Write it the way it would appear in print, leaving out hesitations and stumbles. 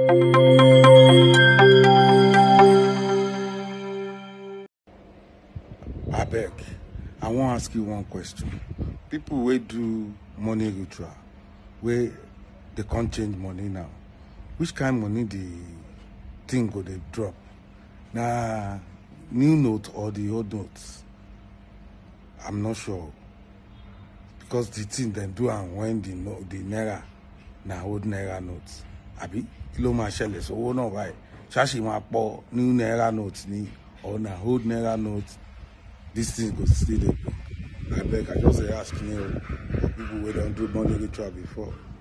Abeg, I wan ask you one question. People wey do money ritual, wey they can't change money now, which kind money the thing go dey drop? Na new note or the old notes? I'm not sure. Because the thing they do and when the Naira na old Naira notes. Abi, kilo ma ṣẹlẹ̀ sówó náà báyìí. Ṣáṣì máa pọ̀ new Naira notes ni or na old Naira notes. This thing go still dey. I beg, I just dey ask you, people wey don't do money ritual before.